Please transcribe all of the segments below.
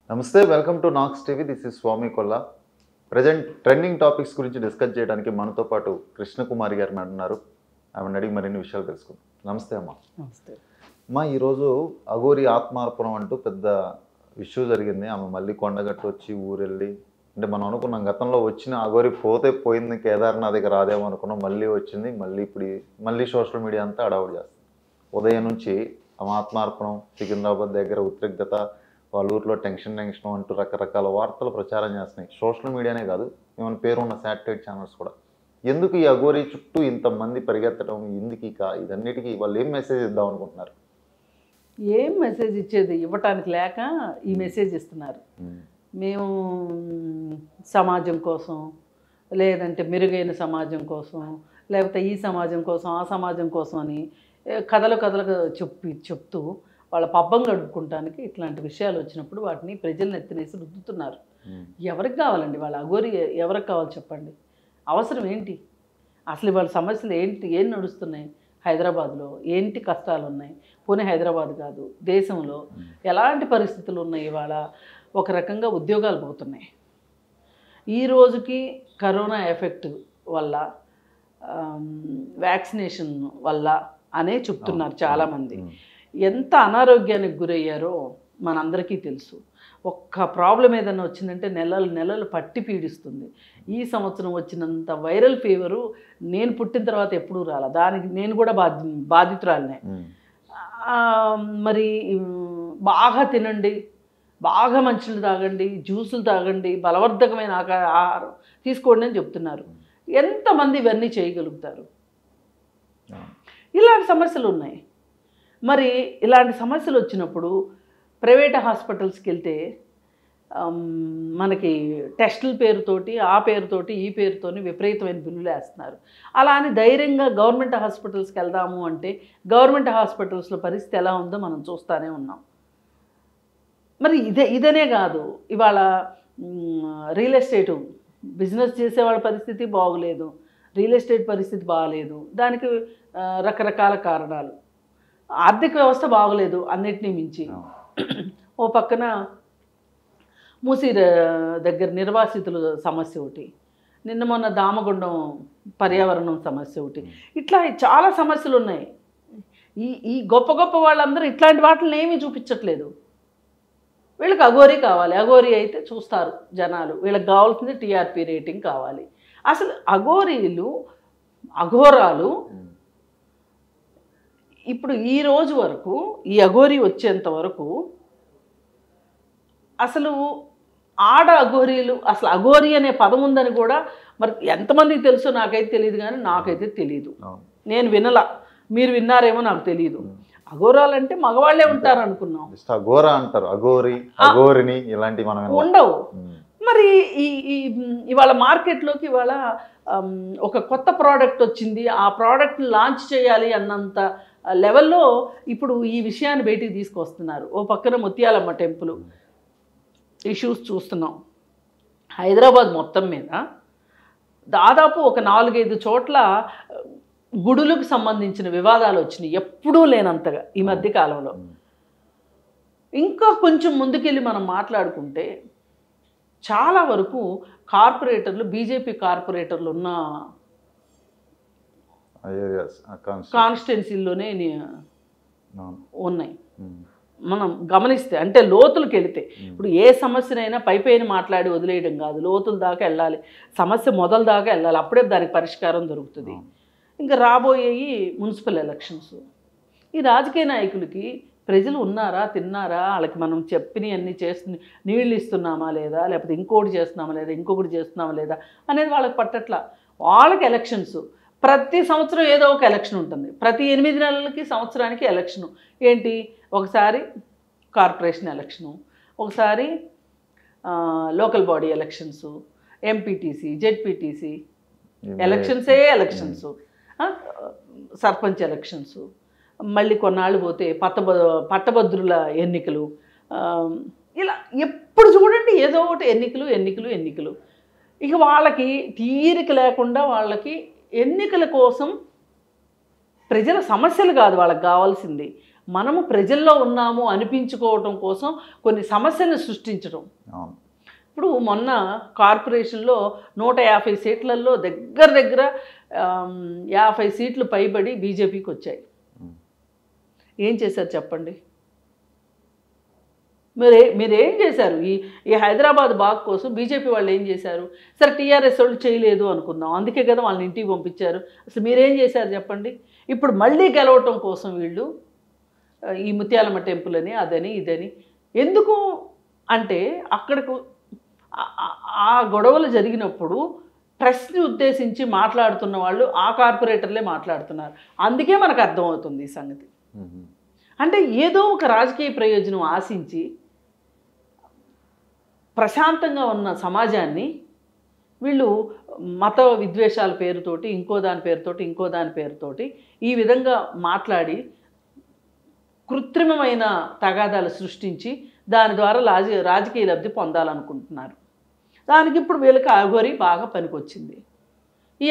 నమస్తే, welcome to Knox TV. This is Swamy Kolla. Present trending topics గురించి discuss చేయడానికి మనతో పాటు కృష్ణ కుమారి గారు ఉన్నారు. ఆమెను అడిగి మరిన్ని విషయాలు తెలుసుకుందాం. నమస్తే అమ్మా. నమస్తే అమ్మా, ఈరోజు అఘోరి ఆత్మార్పణం అంటూ పెద్ద ఇష్యూ జరిగింది. ఆమె మళ్ళీ కొండగట్టు వచ్చి ఊరెళ్ళి, అంటే మనం అనుకున్నాం గతంలో వచ్చిన అఘోరి పోతే పోయింది, కేదార్నాథ్కి రాదేమో అనుకున్నాం. మళ్ళీ వచ్చింది. మళ్ళీ సోషల్ మీడియా అంతా అడావుడు చేస్తుంది. ఉదయం నుంచి ఆమె ఆత్మార్పణం, సికింద్రాబాద్ దగ్గర ఉద్రిక్తత, వాళ్ళ ఊర్లో టెన్షన్ అంటూ రకరకాల వార్తలు ప్రచారం చేస్తున్నాయి. సోషల్ మీడియానే కాదు, ఏమైనా పేరున్న శాటిలైట్ ఛానల్స్ కూడా. ఎందుకు ఈ అఘోరి చుట్టూ ఇంతమంది పరిగెత్తడం, ఎందుకు ఇదన్నిటికీ వాళ్ళు ఏం మెసేజ్ ఇద్దాం అనుకుంటున్నారు? ఏం మెసేజ్ ఇచ్చేది ఇవ్వటానికి లేక ఈ మెసేజ్ ఇస్తున్నారు. మేము సమాజం కోసం, లేదంటే మెరుగైన సమాజం కోసం, లేకపోతే ఈ సమాజం కోసం, ఆ సమాజం కోసం అని కథలు చెప్తూ వాళ్ళ పబ్బం గడుపుకుంటానికి ఇట్లాంటి విషయాలు వచ్చినప్పుడు వాటిని ప్రజలను ఎత్తినేసి రుద్దుతున్నారు. ఎవరికి కావాలండి వాళ్ళ అఘోరి? ఎవరికి కావాలి చెప్పండి? అవసరం ఏంటి? అసలు వాళ్ళ సమస్యలు ఏంటి? ఏం నడుస్తున్నాయి హైదరాబాద్లో? ఏంటి కష్టాలు ఉన్నాయి? పోనీ హైదరాబాద్ కాదు, దేశంలో ఎలాంటి పరిస్థితులు ఉన్నాయి? ఇవాళ ఒక రకంగా ఉద్యోగాలు పోతున్నాయి. ఈ రోజుకి కరోనా ఎఫెక్ట్ వల్ల, వ్యాక్సినేషన్ వల్ల అనే చెప్తున్నారు చాలామంది. ఎంత అనారోగ్యానికి గురయ్యారో మనందరికీ తెలుసు. ఒక్క ప్రాబ్లం ఏదైనా వచ్చిందంటే నెలలు పట్టి పీడిస్తుంది. ఈ సంవత్సరం వచ్చినంత వైరల్ ఫీవరు నేను పుట్టిన తర్వాత ఎప్పుడూ రాలా. దానికి నేను కూడా బాధితురాలనే. మరి బాగా తినండి, బాగా మంచిలు తాగండి, జ్యూసులు తాగండి, బలవర్ధకమైన ఆహారం తీసుకోండి అని చెప్తున్నారు. ఎంతమంది ఇవన్నీ చేయగలుగుతారు? ఇలాంటి సమస్యలు ఉన్నాయి. మరి ఇలాంటి సమస్యలు వచ్చినప్పుడు ప్రైవేట్ హాస్పిటల్స్కి వెళ్తే మనకి టెస్టుల పేరుతోటి, ఆ పేరుతోటి, ఈ పేరుతోని విపరీతమైన బిల్లులు వేస్తున్నారు. అలా అని ధైర్యంగా గవర్నమెంట్ హాస్పిటల్స్కి వెళ్దాము అంటే గవర్నమెంట్ హాస్పిటల్స్లో పరిస్థితి ఎలా ఉందో మనం చూస్తూనే ఉన్నాం. మరి ఇదనే కాదు, ఇవాళ రియల్ ఎస్టేటు బిజినెస్ చేసే వాళ్ళ పరిస్థితి బాగోలేదు, రియల్ ఎస్టేట్ పరిస్థితి బాగలేదు. దానికి రకరకాల కారణాలు. ఆర్థిక వ్యవస్థ బాగలేదు అన్నిటినీ మించి. ఓ పక్కన మూసీ దగ్గర నిర్వాసితుల సమస్య ఒకటి, నిన్న మొన్న దామగుండం పర్యావరణం సమస్య ఒకటి, ఇట్లా చాలా సమస్యలు ఉన్నాయి. ఈ గొప్ప వాళ్ళందరూ ఇట్లాంటి వాటిని ఏమీ చూపించట్లేదు. వీళ్ళకి అఘోరి కావాలి. అఘోరి అయితే చూస్తారు జనాలు. వీళ్ళకి కావాల్సింది టీఆర్పీ రేటింగ్ కావాలి. అసలు అఘోరాలు ఇప్పుడు ఈ రోజు వరకు, ఈ అఘోరి వచ్చేంత వరకు అసలు ఆడ అఘోరీలు, అసలు అఘోరి అనే పదం ఉందని కూడా మరి ఎంతమందికి తెలుసో నాకైతే తెలియదు, కానీ నాకైతే తెలియదు. నేను వినలా, మీరు విన్నారేమో నాకు తెలియదు. అఘోరాలంటే మగవాళ్లే ఉంటారు అనుకున్నాం. అఘోరా అంటారు, అఘోరి, అఘోరిని ఇలాంటి మనం ఉండవు. మరి ఇవాళ మార్కెట్లోకి ఇవాళ ఒక కొత్త ప్రోడక్ట్ వచ్చింది, ఆ ప్రోడక్ట్ని లాంచ్ చేయాలి అన్నంత లెవెల్లో ఇప్పుడు ఈ విషయాన్ని బయటికి తీసుకొస్తున్నారు. ఓ పక్కన ముత్యాలమ్మ టెంపుల్ ఇష్యూస్ చూస్తున్నాం. హైదరాబాద్ మొత్తం మీద దాదాపు ఒక 4-5 చోట్ల గుడులకు సంబంధించిన వివాదాలు వచ్చినాయి, ఎప్పుడూ లేనంతగా ఈ మధ్య కాలంలో. ఇంకా కొంచెం ముందుకెళ్ళి మనం మాట్లాడుకుంటే చాలా వరకు కార్పొరేటర్లు, బీజేపీ కార్పొరేటర్లు ఉన్న కాన్స్టిట్యున్సీల్లోనే ఉన్నాయి. మనం గమనిస్తే, అంటే లోతులకు వెళితే, ఇప్పుడు ఏ సమస్యనైనా పైన మాట్లాడి వదిలేయడం కాదు, లోతుల దాకా వెళ్ళాలి, సమస్య మొదల దాకా వెళ్ళాలి, అప్పుడే దానికి పరిష్కారం దొరుకుతుంది. ఇంకా రాబోయేవి మున్సిపల్ ఎలక్షన్స్. ఈ రాజకీయ నాయకులకి ప్రజలు ఉన్నారా, తిన్నారా, వాళ్ళకి మనం చెప్పినవన్నీ నీళ్ళు ఇస్తున్నామా లేదా, లేకపోతే ఇంకొకటి చేస్తున్నామా లేదా అనేది వాళ్ళకి పట్టట్లా. వాళ్ళకి ఎలక్షన్స్ ప్రతి సంవత్సరం ఏదో ఒక ఎలక్షన్ ఉంటుంది. ప్రతి 8 నెలలకి, సంవత్సరానికి ఎలక్షను. ఏంటి? ఒకసారి కార్పొరేషన్ ఎలక్షను, ఒకసారి local body elections, MPTC, ZPTC elections, sarpanch elections, మళ్ళీ కొన్నాళ్ళు పోతే పట్టభద్రుల ఎన్నికలు. ఇలా ఎప్పుడు చూడండి ఏదో ఒకటి ఎన్నికలు. ఇక వాళ్ళకి తీరిక లేకుండా, వాళ్ళకి ఎన్నికల కోసం ప్రజల సమస్యలు కాదు వాళ్ళకి కావాల్సింది, మనము ప్రజల్లో ఉన్నాము అనిపించుకోవటం కోసం కొన్ని సమస్యలను సృష్టించడం. ఇప్పుడు మొన్న కార్పొరేషన్లో 150 సీట్లలో దగ్గర 50 సీట్లు పైబడి బీజేపీకి వచ్చాయి. ఏం చేశారు చెప్పండి? మీరేం చేశారు? ఈ హైదరాబాద్ బాగ్ కోసం బీజేపీ వాళ్ళు ఏం చేశారు? సరే టీఆర్ఎస్ వాళ్ళు చేయలేదు అనుకుందాం, అందుకే కదా వాళ్ళని ఇంటికి పంపించారు. అసలు మీరేం చేశారు చెప్పండి? ఇప్పుడు మళ్ళీ గెలవటం కోసం వీళ్ళు ఈ ముత్యాలమ్మ టెంపుల్ అని అదని ఇదని ఎందుకు అంటే అక్కడకు ఆ గొడవలు జరిగినప్పుడు ప్రెస్ని ఉద్దేశించి మాట్లాడుతున్న వాళ్ళు ఆ కార్పొరేటర్లే మాట్లాడుతున్నారు. అందుకే మనకు అర్థమవుతుంది ఈ సంగతి. అంటే ఏదో ఒక రాజకీయ ప్రయోజనం ఆశించి ప్రశాంతంగా ఉన్న సమాజాన్ని వీళ్ళు మత విద్వేషాల పేరుతోటి ఇంకో దాని పేరుతోటి ఈ విధంగా మాట్లాడి కృత్రిమమైన తగాదాలు సృష్టించి దాని ద్వారా రాజకీయ లబ్ధి పొందాలనుకుంటున్నారు. దానికి ఇప్పుడు వీళ్ళకి అఘోరి బాగా పనికొచ్చింది. ఈ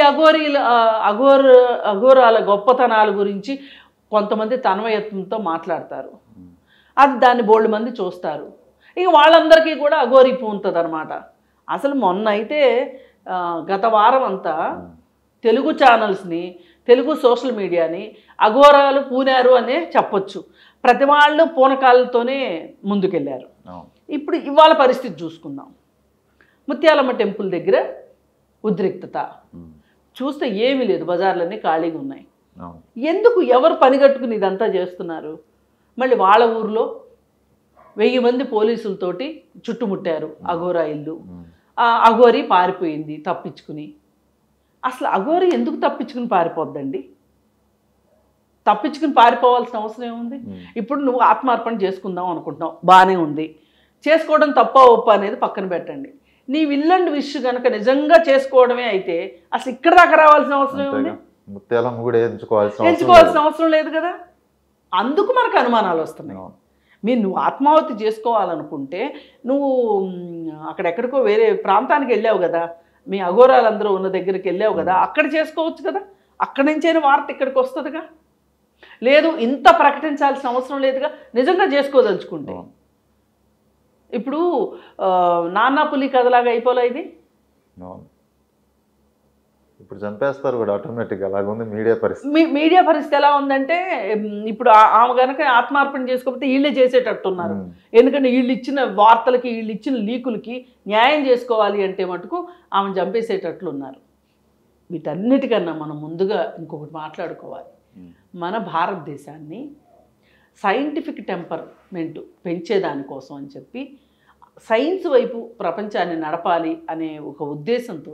అఘోరాల గొప్పతనాల గురించి కొంతమంది తన్మయత్వంతో మాట్లాడతారు. అది దాన్ని బోల్డ్ మంది చూస్తారు. ఇక వాళ్ళందరికీ కూడా అఘోరి పూనుతుంది అనమాట. అసలు మొన్న అయితే గత వారం అంతా తెలుగు ఛానల్స్ని, తెలుగు సోషల్ మీడియాని అఘోరాలు పూనారు అనే చెప్పొచ్చు. ప్రతి వాళ్ళు పూనకాలతోనే ముందుకెళ్ళారు. ఇప్పుడు ఇవాళ పరిస్థితి చూసుకుందాం. ముత్యాలమ్మ టెంపుల్ దగ్గర ఉద్రిక్తత చూస్తే ఏమీ లేదు, బజార్లన్నీ ఖాళీగా ఉన్నాయి. ఎందుకు? ఎవరు పనిగట్టుకుని ఇదంతా చేస్తున్నారు? మళ్ళీ వాళ్ళ ఊర్లో 1000 మంది పోలీసులతోటి చుట్టుముట్టారు అఘోరా ఇల్లు. అఘోరి పారిపోయింది తప్పించుకుని. అసలు అఘోరి ఎందుకు తప్పించుకుని పారిపోద్దండి? తప్పించుకుని పారిపోవాల్సిన అవసరం ఏముంది? ఇప్పుడు నువ్వు ఆత్మార్పణ చేసుకుందాం అనుకుంటున్నావు, బాగానే ఉంది. చేసుకోవడం తప్ప ఒప్ప అనేది పక్కన పెట్టండి. నీ విల్లండ్ విష్ కనుక నిజంగా చేసుకోవడమే అయితే అసలు ఇక్కడ దాకా రావాల్సిన అవసరం ఏముంది? ఎంచుకోవాల్సిన అవసరం లేదు కదా. అందుకు మనకు అనుమానాలు వస్తున్నాయి. నువ్వు ఆత్మాహుతి చేసుకోవాలనుకుంటే నువ్వు అక్కడెక్కడికో వేరే ప్రాంతానికి వెళ్ళావు కదా, మీ అఘోరాలందరూ ఉన్న దగ్గరికి వెళ్ళావు కదా, అక్కడ చేసుకోవచ్చు కదా. అక్కడి నుంచైనా వార్త ఇక్కడికి వస్తుందిగా. లేదు, ఇంత ప్రకటించాల్సిన అవసరం లేదుగా నిజంగా చేసుకోదలుచుకుంటే. ఇప్పుడు నాన్న పులి కథలాగా అయిపోలే ఇది. ఇప్పుడు చంపేస్తారు కూడా ఆటోమేటిక్గా. అలాగుంది మీడియా పరిస్థితి. మీడియా పరిస్థితి ఎలా ఉందంటే ఇప్పుడు ఆమె కనుక ఆత్మార్పణ చేసుకోకపోతే వీళ్ళే చేసేటట్టున్నారు. ఎందుకంటే వీళ్ళు ఇచ్చిన వార్తలకి, వీళ్ళు ఇచ్చిన లీకులకి న్యాయం చేసుకోవాలి అంటే మటుకు ఆమెను చంపేసేటట్లున్నారు. వీటన్నిటికన్నా మనం ముందుగా ఇంకొకటి మాట్లాడుకోవాలి. మన భారతదేశాన్ని సైంటిఫిక్ టెంపర్మెంట్ పెంచేదానికోసం అని చెప్పి సైన్స్ వైపు ప్రపంచాన్ని నడపాలి అనే ఒక ఉద్దేశంతో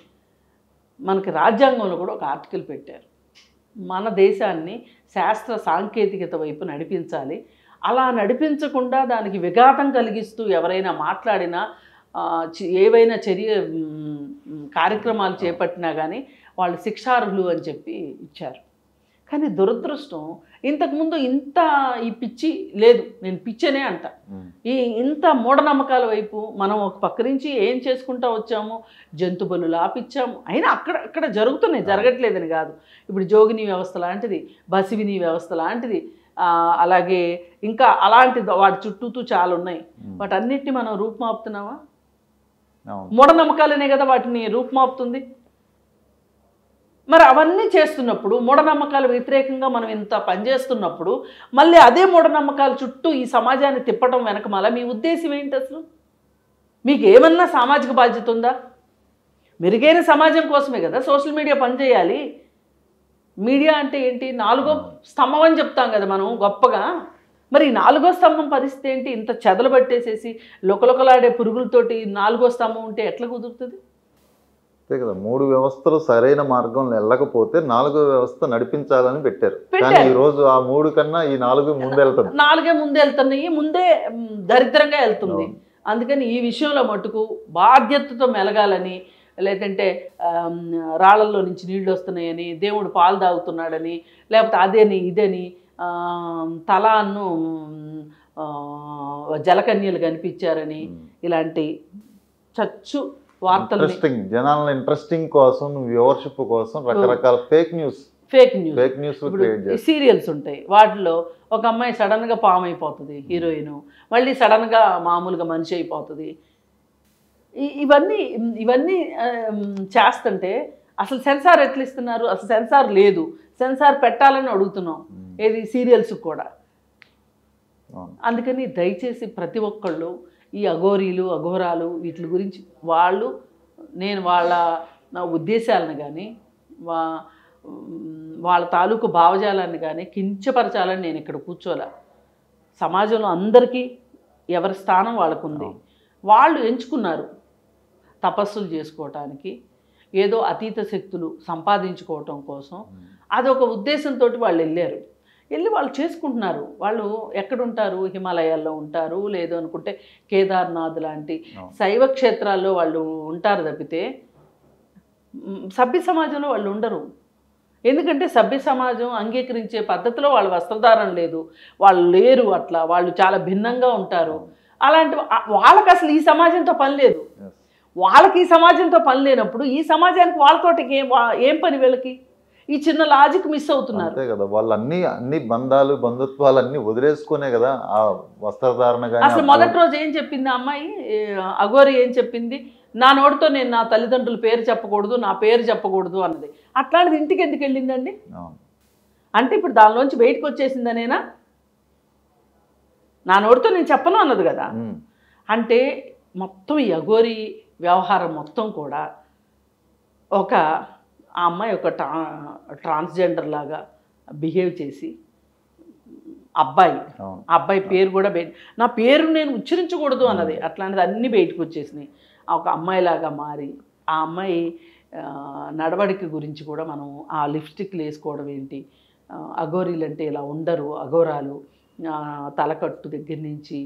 మనకి రాజ్యాంగంలో కూడా ఒక ఆర్టికల్ పెట్టారు. మన దేశాన్ని శాస్త్ర సాంకేతికత వైపు నడిపించాలి. అలా నడిపించకుండా దానికి విఘాతం కలిగిస్తూ ఎవరైనా మాట్లాడినా, ఏవైనా కార్యక్రమాలు చేపట్టినా కానీ వాళ్ళు శిక్షార్హులు అని చెప్పి ఇచ్చారు. కానీ దురదృష్టం ఇంతకుముందు ఈ పిచ్చి లేదు. నేను పిచ్చనే అంట. ఇంత మూఢనమ్మకాల వైపు మనం ఒక పక్క నుంచి ఏం చేసుకుంటూ వచ్చాము, జంతు బలులు ఆపిచ్చాము. అయినా అక్కడ జరుగుతున్నాయి, జరగట్లేదని కాదు. ఇప్పుడు జోగిని వ్యవస్థ లాంటిది, బసివిని వ్యవస్థ లాంటిది, అలాగే ఇంకా అలాంటిది వాటి చుట్టూతూ చాలా ఉన్నాయి. వాటన్నిటిని మనం రూపుమాపుతున్నామా? మూఢనమ్మకాలనే కదా వాటిని రూపుమాపుతుంది. మరి అవన్నీ చేస్తున్నప్పుడు, మూఢనమ్మకాల వ్యతిరేకంగా మనం ఇంత పనిచేస్తున్నప్పుడు మళ్ళీ అదే మూఢనమ్మకాల చుట్టూ ఈ సమాజాన్ని తిప్పడం వెనక మళ్ళీ మీ ఉద్దేశం ఏంటి? అసలు మీకు ఏమన్నా సామాజిక బాధ్యత ఉందా? మెరుగైన సమాజం కోసమే కదా సోషల్ మీడియా పనిచేయాలి. మీడియా అంటే ఏంటి? 4వ స్తంభం అని చెప్తాం కదా మనం గొప్పగా. మరి 4వ స్తంభం పరిస్థితి ఏంటి? ఇంత చెదలు పట్టేసేసి లొకలొకలాడే పురుగులతోటి 4వ స్తంభం ఉంటే ఎట్లా కుదురుతుంది? అంతే కదా. 3 వ్యవస్థలు సరైన మార్గంలో వెళ్ళకపోతే 4వ వ్యవస్థ నడిపించాలని పెట్టారు. కానీ ఈ రోజు ఆ 3 కన్నా ఈ 4 ముందెళ్తుంది. 4 ముందెళ్తున్నాయి, ముందే దరిద్రంగా వెళ్తుంది. అందుకని ఈ విషయంలో మటుకు బాధ్యతతో మెలగాలని, లేదంటే రాళ్ళల్లో నుంచి నీళ్ళు వస్తున్నాయని, దేవుడు పాలు తాగుతున్నాడని, లేకపోతే అదేని ఇదని, తలాను జలకన్యలు కనిపించారని, ఇలాంటి వార్తలు జనాల ఇంట్రెస్టింగ్ కోసం, వ్యూవర్షిప్ కోసం రకరకాల fake news fake news. Fake news create చేస్తారు. సీరియల్స్ ఉంటాయి, వాటిలో ఒక అమ్మాయి సడన్గా పాము అయిపోతుంది హీరోయిన్, మళ్ళీ సడన్గా మామూలుగా మనిషి అయిపోతుంది. ఇవన్నీ ఇవన్నీ చేస్తుంటే అసలు సెన్సార్ ఎట్లా ఇస్తున్నారు? అసలు సెన్సార్ లేదు, సెన్సార్ పెట్టాలని అడుగుతున్నాం ఏది సీరియల్స్ కూడా. అందుకని దయచేసి ప్రతి ఒక్కళ్ళు ఈ అఘోరీలు అఘోరాలు వీటి గురించి నేను వాళ్ళ నా ఉద్దేశాలను కానీ వాళ్ళ తాలూకు భావజాలాన్ని కానీ కించపరచాలని నేను ఇక్కడ కూర్చోలే. సమాజంలో అందరికీ ఎవరి స్థానం వాళ్ళకు ఉంది. వాళ్ళు ఎంచుకున్నారు తపస్సులు చేసుకోవటానికి, ఏదో అతీత శక్తులు సంపాదించుకోవటం కోసం. అదొక ఉద్దేశంతో వాళ్ళు వెళ్ళి వాళ్ళు చేసుకుంటున్నారు. వాళ్ళు ఎక్కడుంటారు? హిమాలయాల్లో ఉంటారు, లేదు అనుకుంటే కేదార్నాథ్ లాంటి శైవ క్షేత్రాల్లో వాళ్ళు ఉంటారు తప్పితే సభ్య సమాజంలో వాళ్ళు ఉండరు. ఎందుకంటే సభ్య సమాజం అంగీకరించే పద్ధతిలో వాళ్ళ వస్త్రధారణ లేదు, వాళ్ళు లేరు, అట్లా వాళ్ళు చాలా భిన్నంగా ఉంటారు. అలాంటి వాళ్ళకి అసలు ఈ సమాజంతో పని లేదు. వాళ్ళకి ఈ సమాజంతో పని లేనప్పుడు ఈ సమాజానికి వాళ్ళతోటి ఏం పని? వీళ్ళకి ఈ చిన్న లాజిక్ మిస్ అవుతున్నారు. అంతే కదా, వాళ్ళు అన్ని బంధాలు బంధుత్వాలు అన్ని వదిలేసుకునే కదా ఆ వస్త్రధారణ. అసలు మొదటి రోజు ఏం చెప్పింది ఆ అమ్మాయి, అఘోరి ఏం చెప్పింది? నా నోటితో నేను నా తల్లిదండ్రుల పేరు చెప్పకూడదు, నా పేరు చెప్పకూడదు అన్నది. అట్లాంటిది ఇంటికి ఎందుకు వెళ్ళిందండి? అంటే ఇప్పుడు దానిలోంచి బయటకు వచ్చేసిందనేనా? నా నోటితో నేను చెప్పను అన్నది కదా. అంటే మొత్తం ఈ అఘోరి వ్యవహారం మొత్తం కూడా ఆ అమ్మాయి ఒక ట్రాన్స్జెండర్ లాగా బిహేవ్ చేసి అబ్బాయి పేరు కూడా నా పేరు నేను ఉచ్చరించకూడదు అన్నది. అట్లాంటిది అన్నీ బయటకు వచ్చేసినాయి. ఒక అమ్మాయిలాగా మారి ఆ అమ్మాయి నడవడిక గురించి కూడా మనం ఆ లిప్స్టిక్లు వేసుకోవడం ఏంటి, అఘోరీలు అంటే ఇలా ఉండరు, అఘోరాలు తలకట్టు దగ్గర నుంచి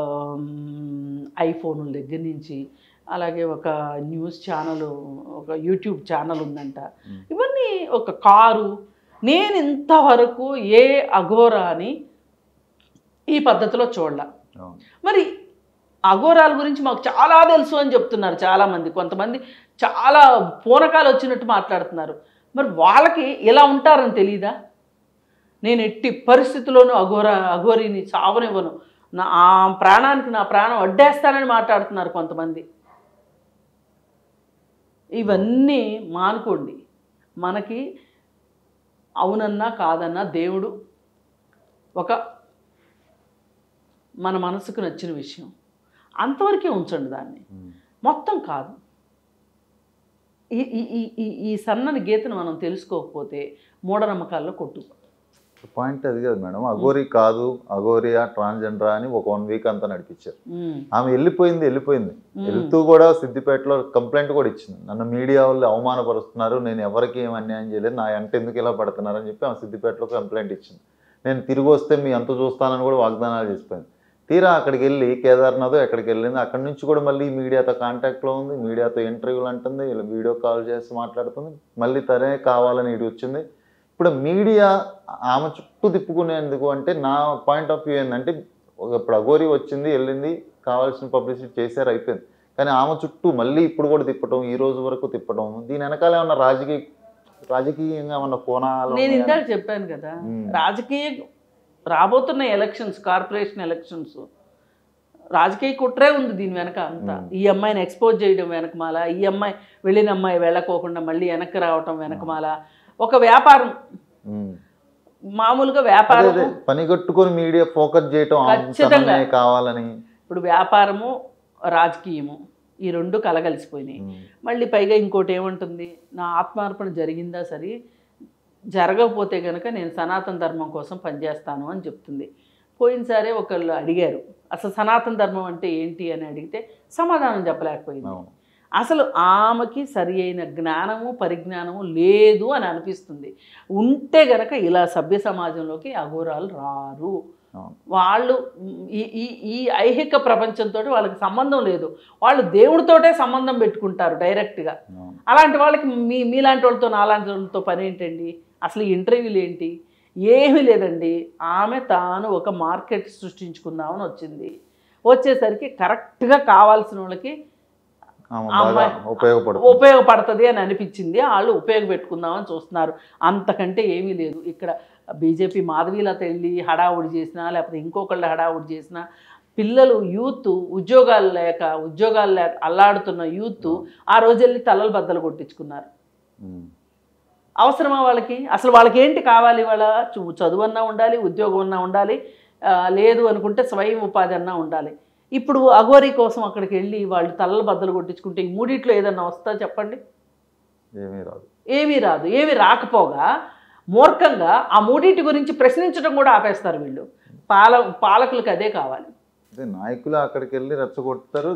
ఐఫోనుల దగ్గర నుంచి, అలాగే ఒక న్యూస్ ఛానల్, ఒక యూట్యూబ్ ఛానల్ ఉందంట, ఇవన్నీ ఒక కారు. నేను ఇంతవరకు ఏ అఘోరాని ఈ పద్ధతిలో చూడాల. మరి అఘోరాల గురించి మాకు చాలా తెలుసు అని చెప్తున్నారు చాలామంది. కొంతమంది చాలా పూనకాలు వచ్చినట్టు మాట్లాడుతున్నారు. మరి వాళ్ళకి ఇలా ఉంటారని తెలీదా? నేను ఎట్టి పరిస్థితుల్లోనూ అఘోరిని చావనివ్వను, ఆ ప్రాణానికి నా ప్రాణం అడ్డేస్తానని మాట్లాడుతున్నారు కొంతమంది. ఇవన్నీ మానుకోండి. మనకి అవునన్నా కాదన్నా దేవుడు ఒక మన మనసుకు నచ్చిన విషయం అంతవరకే ఉంచండి, దాన్ని మొత్తం కాదు. ఈ సన్నని గీతను మనం తెలుసుకోకపోతే మూఢనమ్మకాల్లో కొట్టుకో. పాయింట్ అది కదా మేడం, అఘోరి కాదు అఘోరియా ట్రాన్స్జెండర్ అని ఒక 1 వీక్ అంతా నడిపించారు. ఆమె వెళ్ళిపోయింది. వెళ్తూ కూడా సిద్దిపేటలో కంప్లైంట్ కూడా ఇచ్చింది. నన్ను మీడియా వాళ్ళు అవమానపరుస్తున్నారు, నేను ఎవరికి ఏం అన్యాయం చేయలేదు, నా అంటే ఎందుకు ఇలా పడుతున్నారు అని చెప్పి ఆమె సిద్దిపేటలో కంప్లైంట్ ఇచ్చింది. నేను తిరిగి వస్తే మీ అంత చూస్తానని కూడా వాగ్దానాలు చేసిపోయింది. తీరా అక్కడికి వెళ్ళి కేదార్నాథ్ ఎక్కడికి వెళ్ళింది, అక్కడి నుంచి కూడా మళ్ళీ మీడియాతో కాంటాక్ట్లో ఉంది, మీడియాతో ఇంటర్వ్యూలు అంటుంది, ఇలా వీడియో కాల్ చేసి మాట్లాడుతుంది, మళ్ళీ తనే కావాలని ఇటు వచ్చింది. ఇప్పుడు మీడియా ఆమె చుట్టూ తిప్పుకునేందుకు, అంటే నా పాయింట్ ఆఫ్ వ్యూ ఏంటంటే ఇప్పుడు అఘోరి వచ్చింది వెళ్ళింది, కావాల్సిన పబ్లిసిటీ చేశారు, అయిపోయింది. కానీ ఆమె చుట్టూ మళ్ళీ ఇప్పుడు కూడా తిప్పటం, ఈ రోజు వరకు తిప్పటం, దీని వెనకాల ఏమన్నా రాజకీయంగా ఏమన్నా కోణాలు? నేను ఇందాక చెప్పాను కదా, రాబోతున్న ఎలక్షన్స్, కార్పొరేషన్ ఎలక్షన్స్, రాజకీయ కుట్రే ఉంది దీని వెనక అంతా. ఈ అమ్మాయిని ఎక్స్పోజ్ చేయడం వెనకమాల, ఈ అమ్మాయి వెళ్ళిన అమ్మాయి వెళ్ళకోకుండా మళ్ళీ వెనక్కి రావటం వెనకమాల ఒక వ్యాపారం. మామూలుగా వ్యాపారం పని కట్టుకొని మీడియా ఫోకస్ చేయటం ఖచ్చితంగా కావాలని. ఇప్పుడు వ్యాపారము రాజకీయము ఈ రెండు కలగలిసిపోయినాయి. మళ్ళీ పైగా ఇంకోటి ఏమంటుంది, నా ఆత్మార్పణ జరిగిందా సరే, జరగకపోతే కనుక నేను సనాతన ధర్మం కోసం పనిచేస్తాను అని చెప్తుంది. పోయినసారే ఒకళ్ళు అడిగారు అసలు సనాతన ధర్మం అంటే ఏంటి అని అడిగితే సమాధానం చెప్పలేకపోయింది. అసలు ఆమెకి సరి అయిన జ్ఞానము పరిజ్ఞానము లేదు అని అనిపిస్తుంది. ఉంటే గనక ఇలా సభ్య సమాజంలోకి అఘోరాలు రారు. వాళ్ళు ఈ ఐహిక ప్రపంచంతో వాళ్ళకి సంబంధం లేదు, వాళ్ళు దేవుడితోటే సంబంధం పెట్టుకుంటారు డైరెక్ట్గా. అలాంటి వాళ్ళకి మీలాంటి వాళ్ళతో నాలాంటి వాళ్ళతో పని ఏంటండి? అసలు ఇంటర్వ్యూలు ఏంటి? ఏమీ లేదండి. ఆమె తాను ఒక మార్కెట్ సృష్టించుకుందామని వచ్చింది. వచ్చేసరికి కరెక్ట్గా కావాల్సిన వాళ్ళకి ఉపయోగపడుతుంది అని అనిపించింది. వాళ్ళు ఉపయోగపెట్టుకుందామని చూస్తున్నారు. అంతకంటే ఏమీ లేదు. ఇక్కడ బీజేపీ మాధవీలత వెళ్ళి హడావుడి చేసినా, లేకపోతే ఇంకొకళ్ళు హడావుడి చేసినా, పిల్లలు యూత్ ఉద్యోగాలు లేక అల్లాడుతున్న యూత్ ఆ రోజు వెళ్ళి తలలు బద్దలు కొట్టించుకున్నారు. అవసరమా వాళ్ళకి? అసలు వాళ్ళకి ఏంటి కావాలి? వాళ్ళ చదువు అన్నా ఉండాలి, ఉద్యోగం అన్నా ఉండాలి, లేదు అనుకుంటే స్వయం ఉపాధి అన్నా ఉండాలి. ఇప్పుడు అఘోరీ కోసం అక్కడికి వెళ్ళి వాళ్ళు తలలు బద్దలు కొట్టించుకుంటే ఈ మూడిట్లో ఏదన్నా వస్తా చెప్పండి? ఏమీ రాదు. ఏమీ రాకపోగా మూర్ఖంగా ఆ మూడింటి గురించి ప్రశ్నించడం కూడా ఆపేస్తారు వీళ్ళు. పాలకులకు అదే కావాలి. నాయకులు అక్కడికి వెళ్ళి రెచ్చగొడతారు,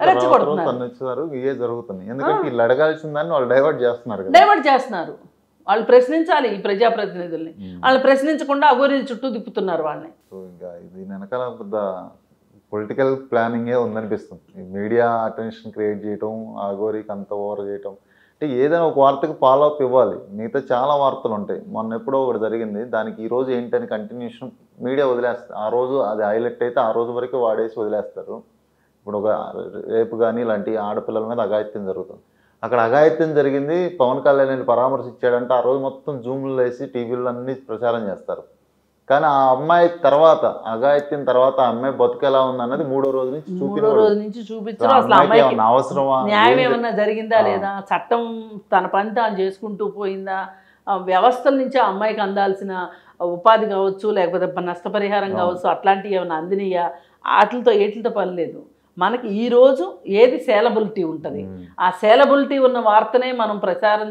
ఇవే జరుగుతున్నాయి. ఎందుకంటే వీళ్ళు అడగాల్సిందని వాళ్ళు డైవర్ట్ చేస్తున్నారు. వాళ్ళు ప్రశ్నించాలి ఈ ప్రజాప్రతినిధుల్ని. వాళ్ళు ప్రశ్నించకుండా అఘోరీని చుట్టూ తిప్పుతున్నారు వాళ్ళని. సో ఇంకా ఇది వెనకాల పెద్ద పొలిటికల్ ప్లానింగే ఉందనిపిస్తుంది. మీడియా అటెన్షన్ క్రియేట్ చేయటం, అఘోరీకి అంత ఓవర్ చేయటం. అంటే ఏదైనా ఒక వార్తకి ఫాలో అప్ ఇవ్వాలి. మిగతా చాలా వార్తలు ఉంటాయి. మొన్న ఎప్పుడో ఒకటి జరిగింది, దానికి ఈరోజు ఏంటని కంటిన్యూషన్ మీడియా వదిలేస్తారు. ఆ రోజు అది హైలైట్ అయితే ఆ రోజు వరకు వాడేసి వదిలేస్తారు. ఇప్పుడు ఒక రేపు కానీ ఇలాంటి ఆడపిల్లల మీద అఘాయిత్యం జరుగుతుంది. అక్కడ అఘాయిత్యం జరిగింది, పవన్ కళ్యాణ్ పరామర్శించాడంటే ఆ రోజు మొత్తం జూమ్లు వేసి టీవీలో అన్ని ప్రచారం చేస్తారు. కానీ ఆ అమ్మాయి తర్వాత, అఘాయిత్యం తర్వాత ఆ అమ్మాయి బతుకెలా ఉందన్నది మూడో రోజు నుంచి చూపించారు. అసలు అమ్మాయికి అవసరమా, న్యాయం ఏమన్నా జరిగిందా లేదా, చట్టం తన పని తాను చేసుకుంటూ పోయిందా, వ్యవస్థల నుంచి ఆ అమ్మాయికి అందాల్సిన ఉపాధి కావచ్చు, లేకపోతే నష్టపరిహారం కావచ్చు, అట్లాంటివి ఏమైనా అందినయా? ఏటితో పని లేదు. మనకి ఈరోజు ఏది సేలబిలిటీ ఉంటుంది, ఆ సేలబిలిటీ ఉన్న వార్తనే మనం ప్రచారం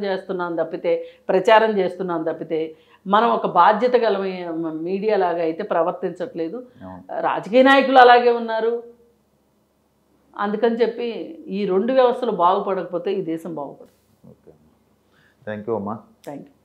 చేస్తున్నాం తప్పితే మనం ఒక బాధ్యత గల మీడియా లాగా అయితే ప్రవర్తించట్లేదు. రాజకీయ నాయకులు అలాగే ఉన్నారు. అందుకని చెప్పి ఈ రెండు వ్యవస్థలు బాగుపడకపోతే ఈ దేశం బాగుపడదు. థ్యాంక్ యూ అమ్మా. Thank you.